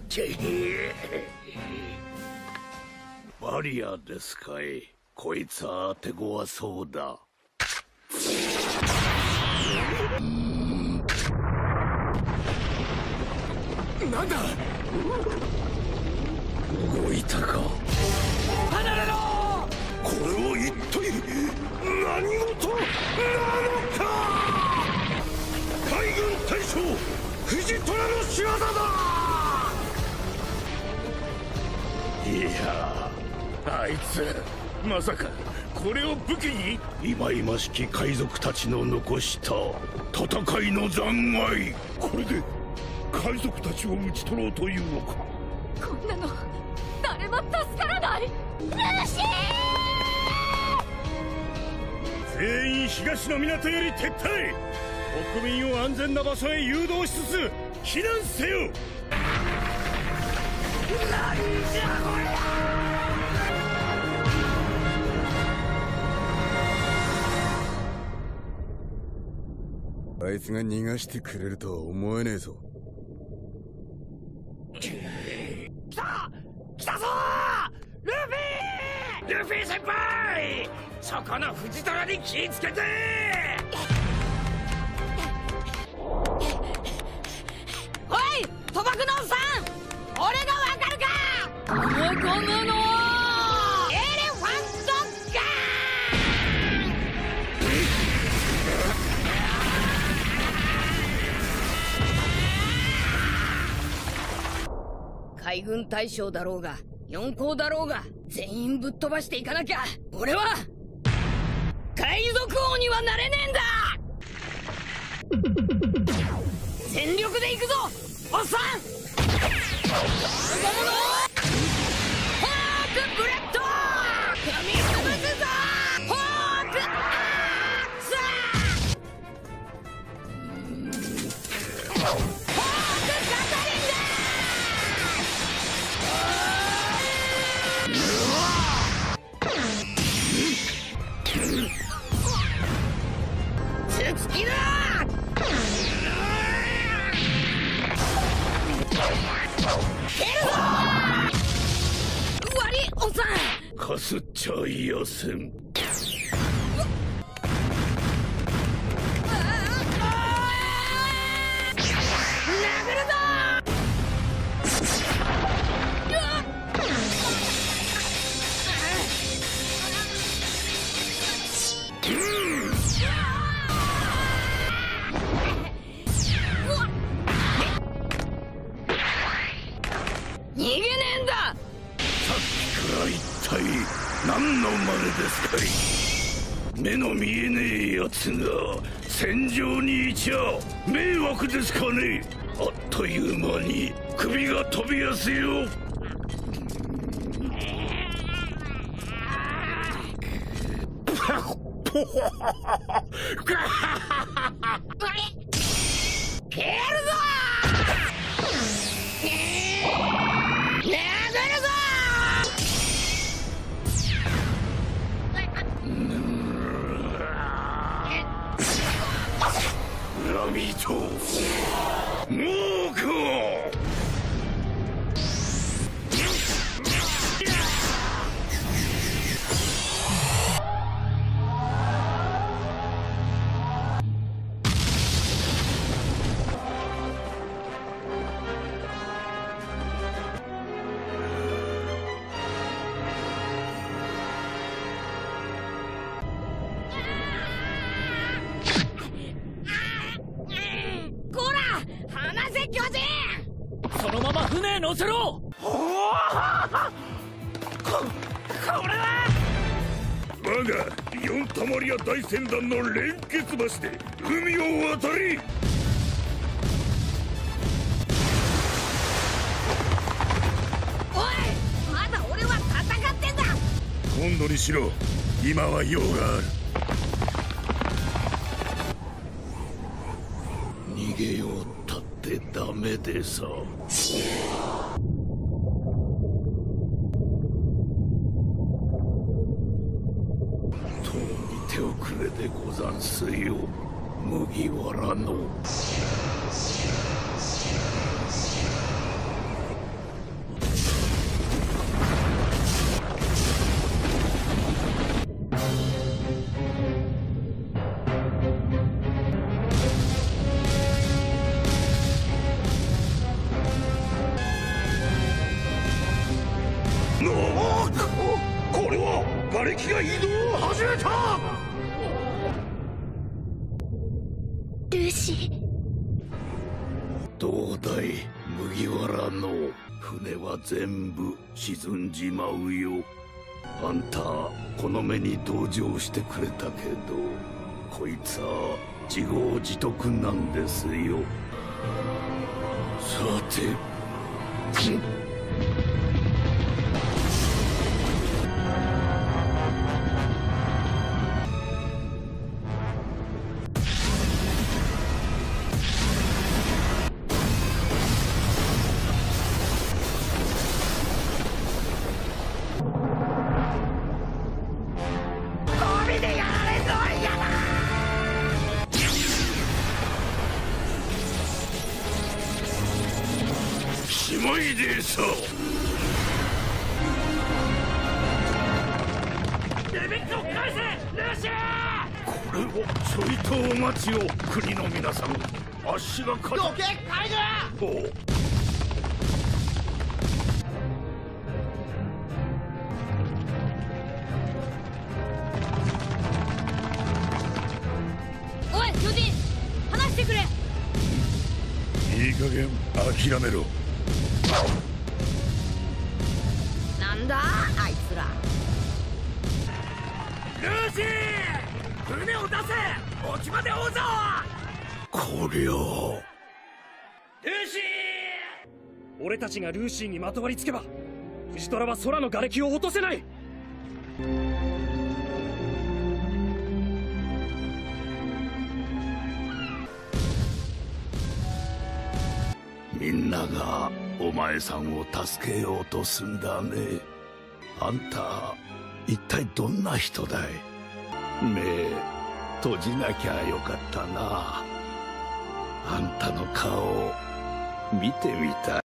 バリアですかい。こいつは手強そうだ。なんだ。動いたか。離れろ。これは一体何事なのか。海軍大将藤虎の仕業だ。いや、あいつまさかこれを武器に。忌々しき海賊たちの残した戦いの残骸。これで海賊たちを討ち取ろうというのか。 こんなの誰も助からない。ルーシー、 全員東の港より撤退。国民を安全な場所へ誘導しつつ避難せよ。なんじゃこりゃ。 あいつが逃がしてくれるとは思えねえぞ。 来た来たぞルフィ先輩。そこの藤虎に気ぃつけて。 おい賭博のおっさん、俺がわかるか。ゴムゴムのエレファントガーン。海軍大将だろうが四皇だろうが全員ぶっ飛ばしていかなきゃ俺は海賊王にはなれねえんだ。全力で行くぞおっさん。ホークブレッド噛みつぶすぞ。ホークホークガトリンだ。頭突きだ。蹴るぞ。悪いおっさん。 かすっちゃいやせん。 殴るぞ。逃げねえんだ。 さっきから一体何の真似ですかい。目の見えねえやつが戦場にいちゃ迷惑ですかね。あっという間に首が飛びやすよ。 蹴るぞ。殴るぞ。 ラビットモーク。 こら離せ巨人。 そのまま船へ乗せろ。 これは我が四タマリア大船団の連結橋で海を渡り。 おいまだ俺は戦ってんだ。 今度にしろ今は用がある。逃げようったってダメでさ。とうに手遅れでござんすよ麦わらの。 ルーシー。 どうだい麦わらの船は全部沈んじまうよ。あんたこの目に同情してくれたけど、こいつは自業自得なんですよ。さてしまいでさ。 デビットを返せルーシー。 これをちょいとお待ちを国の皆さん。あっしが勝どけ海軍。 おおい巨人、話してくれ。 いい加減諦めろ。 なんだあいつら。 ルーシー、船を出せ。沖まで追うぞ。 こりゃルーシー。俺たちがルーシーにまとわりつけば藤虎は空の瓦礫を落とせない。 みんながお前さんを助けようとすんだね。あんた一体どんな人だい。目閉じなきゃよかったな。あんたの顔見てみたい。